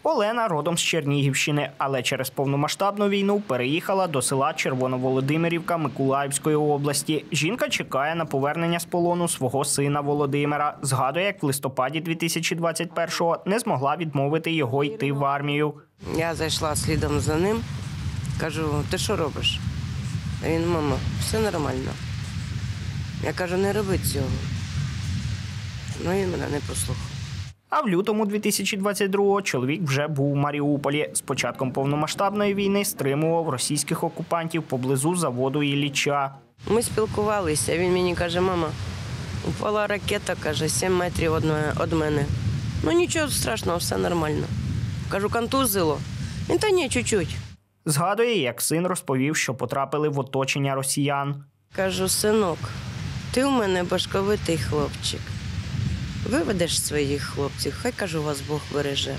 Олена родом з Чернігівщини, але через повномасштабну війну переїхала до села Червоноволодимирівка Миколаївської області. Жінка чекає на повернення з полону свого сина Володимира. Згадує, як в листопаді 2021-го не змогла відмовити його йти в армію. Я зайшла слідом за ним, кажу: ти що робиш? А він: мама, все нормально. Я кажу: не роби цього. Ну, він мене не послухав. А в лютому 2022-го чоловік вже був у Маріуполі. З початком повномасштабної війни стримував російських окупантів поблизу заводу Ілліча. Ми спілкувалися, він мені каже: мама, упала ракета, каже, 7 метрів від мене. Ну нічого страшного, все нормально. Кажу: контузило? Він: та ні, чуть-чуть. Згадує, як син розповів, що потрапили в оточення росіян. Кажу: синок, ти у мене башковитий хлопчик. Виведеш своїх хлопців, хай, кажу, вас Бог береже.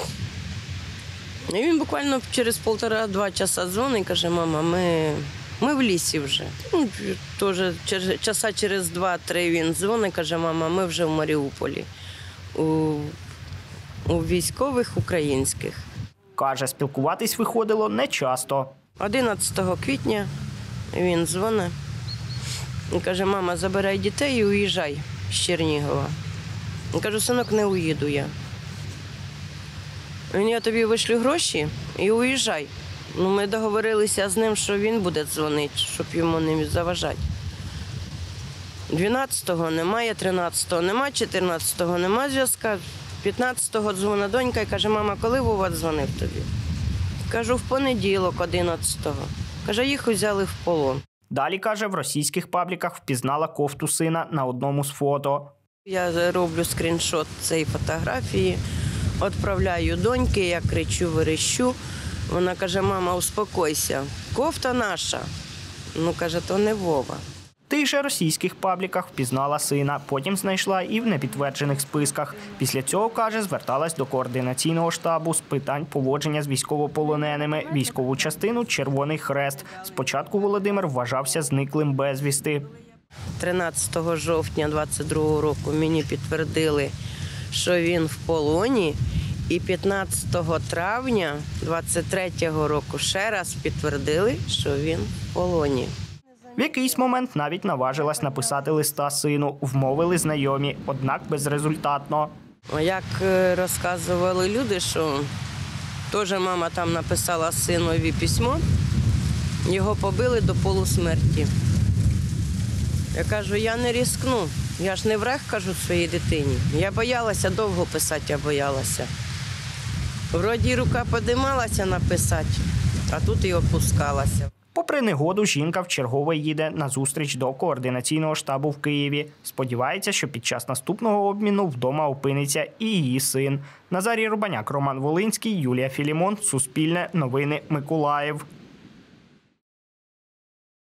І він буквально через 1,5-2 часа дзвонить і каже: мама, ми в лісі вже. Ну, теж часа через 2-3 він дзвонить і каже: мама, ми вже в Маріуполі, у військових українських. Каже, спілкуватись виходило нечасто. 11 квітня він дзвонить і каже: мама, забирай дітей і уїжджай з Чернігова. Я кажу: синок, не уїду я. Він: я тобі вишлю гроші і уїжджай. Ну, ми договорилися з ним, що він буде дзвонити, щоб йому не заважати. 12-го немає, 13-го немає, 14-го немає зв'язка. 15-го дзвонить донька і каже: мама, коли Вова дзвонив тобі? Кажу: в понеділок, 11-го. Каже: їх взяли в полон. Далі, каже, в російських пабліках впізнала кофту сина на одному з фото. Я роблю скріншот цієї фотографії, відправляю доньки, я кричу, верещу. Вона каже: мама, успокойся, кофта наша. Ну, каже, то не Вова. В тих же російських пабліках впізнала сина, потім знайшла і в непідтверджених списках. Після цього, каже, зверталась до координаційного штабу з питань поводження з військовополоненими, військову частину «Червоний Хрест». Спочатку Володимир вважався зниклим безвісти. 13 жовтня 22-го року мені підтвердили, що він в полоні, і 15 травня 23-го року ще раз підтвердили, що він в полоні. В якийсь момент навіть наважилась написати листа сину, вмовили знайомі, однак безрезультатно. Як розказували люди, що теж мама там написала синові письмо, його побили до полусмерті. Я кажу: я не ризикну, я ж не враг, кажу, своїй дитині. Я боялася, довго писати я боялася. Вроді рука підіймалася написати, а тут і опускалася. Попри негоду, жінка вчергове їде на зустріч до координаційного штабу в Києві. Сподівається, що під час наступного обміну вдома опиниться і її син. Назарій Рубаняк, Роман Волинський, Юлія Філімон. Суспільне новини, Миколаїв.